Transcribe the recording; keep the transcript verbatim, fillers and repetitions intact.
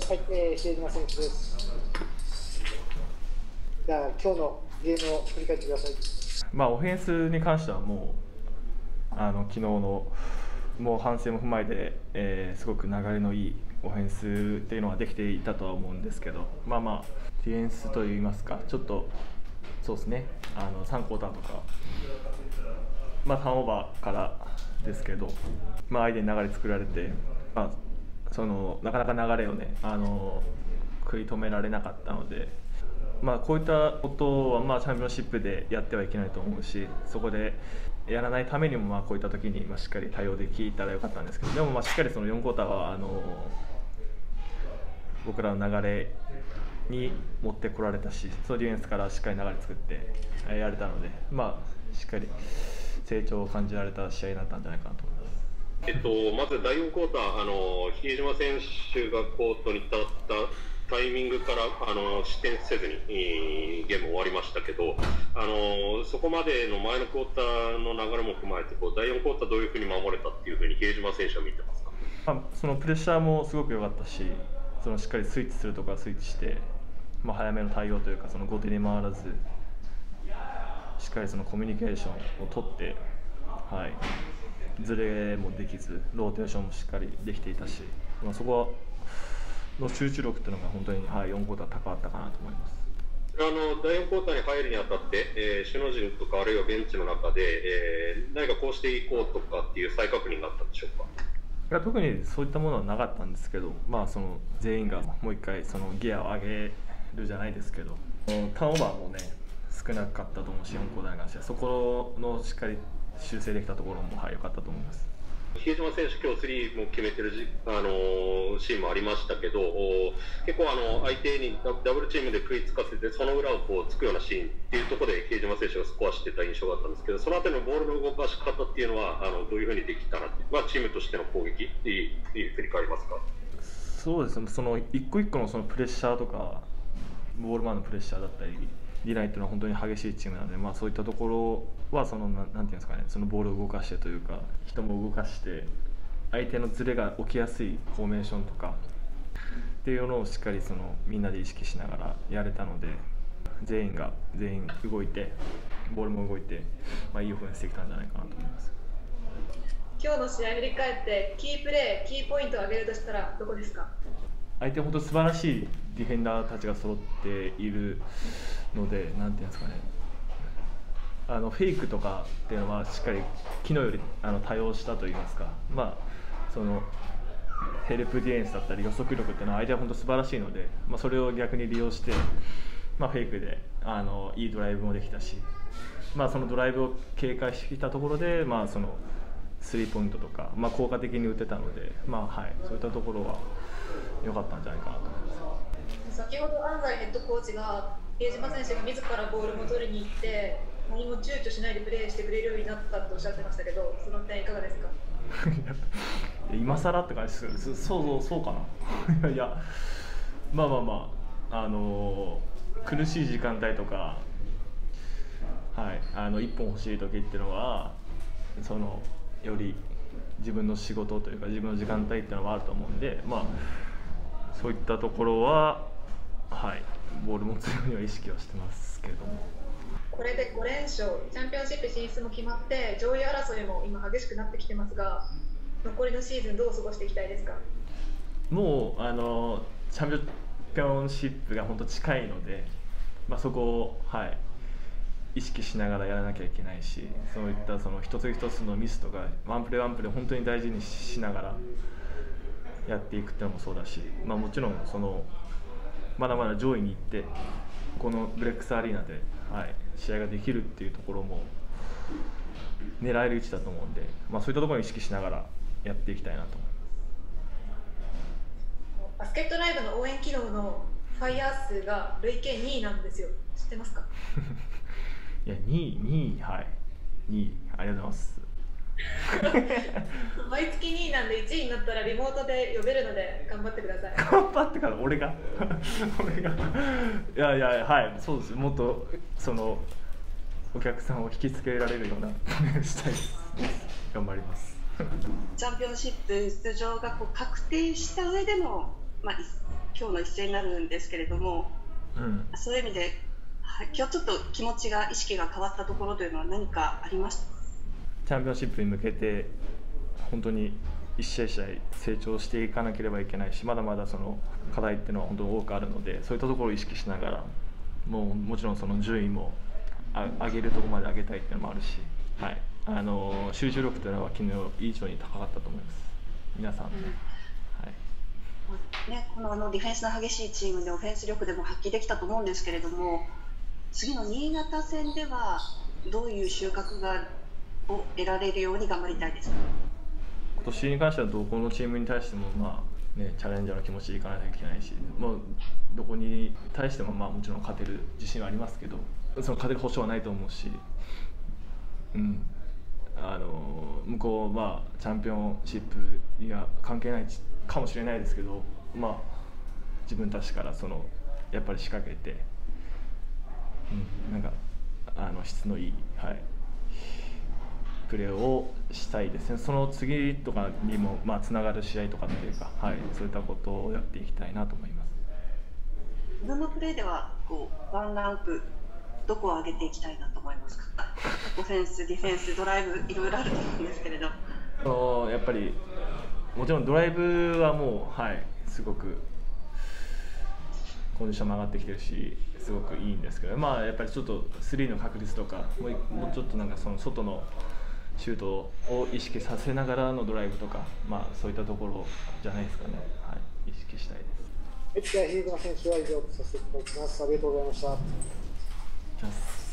はい、えー、比江島選手です。じゃあ、今日のゲームを振り返ってください。 まあ、オフェンスに関してはもうあの昨日のもう反省も踏まえて、えー、すごく流れのいいオフェンスっていうのはできていたとは思うんですけど、まあまあディフェンスといいますか、ちょっとそうですね、あのさんクォーターとか、まあ、ターンオーバーからですけど、まあ、相手に流れ作られて、まあ、そのなかなか流れをね、あの食い止められなかったので、まあ、こういったことはまあチャンピオンシップでやってはいけないと思うし、そこでやらないためにもまあこういった時にまあしっかり対応できたらよかったんですけど、でもまあしっかりそのよんクォーターはあの僕らの流れに持ってこられたし、そのディフェンスからしっかり流れ作ってやれたので、まあ、しっかり成長を感じられた試合になったんじゃないかなと思います。 えっと、まずだいよんクォーター、あの比江島選手がコートに立ったタイミングからあの失点せずにゲーム終わりましたけど、あのそこまでの前のクォーターの流れも踏まえてこうだいよんクォーターどういうふうに守れたっていうふうに比江島選手は見てますか？ まあ、そのプレッシャーもすごく良かったし、そのしっかりスイッチするところはスイッチして、まあ、早めの対応というか、その後手に回らずしっかりそのコミュニケーションを取って、はい、ズレもできずローテーションもしっかりできていたし、まあ、そこの集中力というのが本当に、はい、よんクォーター高かったかなと思います。 あのだいよんクォーターに入るにあたって、えー、首脳陣とかあるいはベンチの中で、えー、何かこうしていこうとかっていう再確認があったんでしょうか？ いや特にそういったものはなかったんですけど、まあ、その全員がもう一回そのギアを上げるじゃないですけど、ターンオーバーもね少なかったと思うし、よんクォーターに関してはそこのしっかり修正できたところも良、はい、かったと思います。 比江島選手、今日スリーも決めてるじ、あのー、シーンもありましたけど、結構あの相手にダブルチームで食いつかせてその裏をこうつくようなシーンっていうところで比江島選手がスコアしてた印象があったんですけど、そのあたりのボールの動かし方っていうのはあのどういうふうにできたなって、まあ、チームとしての攻撃っていう振り返りますか？ そうですね、その一個一個のそのプレッシャーとかボールマンのプレッシャーだったりディナイっていうのは本当に激しいチームなので、まあ、そういったところはそのなんていうんですかね、そのボールを動かしてというか人も動かして相手のズレが起きやすいフォーメーションとかっていうのをしっかりそのみんなで意識しながらやれたので、全員が全員動いてボールも動いて、まあ、いいオフェンスできたんじゃないかなと思います。 今日の試合振り返ってキープレー、キーポイントを挙げるとしたらどこですか？ 相手本当素晴らしいディフェンダーたちが揃っているので、なんていうんですかね、あのフェイクとかっていうのはしっかり昨日よりあの多用したといいますか、まあ、そのヘルプディフェンスだったり予測力っていうのは相手は本当素晴らしいので、まあ、それを逆に利用して、まあ、フェイクであのいいドライブもできたし、まあ、そのドライブを警戒してきたところで、まあ、そのスリーポイントとか、まあ、効果的に打てたので、まあはい、そういったところは良かったんじゃないかなと思います。 先ほど安西ヘッドコーチが比江島選手が自らボールも取りに行って何も躊躇しないでプレーしてくれるようになったとおっしゃってましたけど、その点いかがですか？ 今更って感じです。そうそうそうかな。いや、まあまあまあ、あのー、苦しい時間帯とか、はい、あの一本欲しい時っていうのはそのより自分の仕事というか自分の時間帯っていうのはあると思うんで、まあそういったところは、はい、ボール持つようには意識はしてますけれども。 これでご連勝、チャンピオンシップ進出も決まって上位争いも今激しくなってきてますが、残りのシーズンどう過ごしていきたいですか？ もうあのチャンピオンシップが本当近いので、まあ、そこを、はい、意識しながらやらなきゃいけないし、そういったその一つ一つのミスとかワンプレーワンプレー本当に大事にしながらやっていくっていうのもそうだし、まあ、もちろんそのまだまだ上位に行ってこのブレックスアリーナで、はい、試合ができるっていうところも狙える位置だと思うんで、まあ、そういったところに意識しながらやっていきたいなと思います。バスケットライブの応援機能のファイヤー数が累計にいなんですよ。知ってますか？ いやにい、にい、はい、にい、ありがとうございます。 毎月にいなんでいちいになったらリモートで呼べるので頑張ってください。 頑張ってから俺が俺がいやいや、はい、そうです。もっとそのお客さんを引きつけられるようなしたいです。頑張ります。 チャンピオンシップ出場がこう確定した上での、まあ、 今日の一戦になるんですけれども、 うん、 そういう意味で、はい、今日ちょっと気持ちが意識が変わったところというのは何かありましたか？ チャンピオンシップに向けて本当に一試合一試合成長していかなければいけないし、まだまだその課題っていうのは本当に多くあるので、そういったところを意識しながら、もうもちろんその順位も上げるところまで上げたいっていうのもあるし、はい、あの集中力というのは昨日以上に高かったと思います、皆さん。うん、 はいね、このあのディフェンスの激しいチームでオフェンス力でも発揮できたと思うんですけれども、次の新潟戦ではどういう収穫がを得られるように頑張りたいですか？ 今年に関してはどこのチームに対しても、まあね、チャレンジャーの気持ちでいかないといけないし、もうどこに対してもまあもちろん勝てる自信はありますけど、その勝てる保証はないと思うし、うん、あの向こう、まあ、チャンピオンシップには関係ないかもしれないですけど、まあ、自分たちからそのやっぱり仕掛けて、うん、なんかあの質のいい、はい、プレーをしたいですね。その次とかにもまあつながる試合とかっていうか、はい、そういったことをやっていきたいなと思います。 自分のプレーではこうワンランクどこを上げていきたいなと思いますか？オフェンス、ディフェンス、ドライブ、いろいろあると思うんですけれど。 あのやっぱりもちろんドライブはもう、はい、すごくコンディションも上がってきてるし、すごくいいんですけど、まあやっぱりちょっとスリーの確率とか、もう、もうちょっとなんかその外のシュートを意識させながらのドライブとか、まあそういったところじゃないですかね。はい、意識したいです。 はい、比江島選手は以上とさせていただきます。ありがとうございました。 じゃあ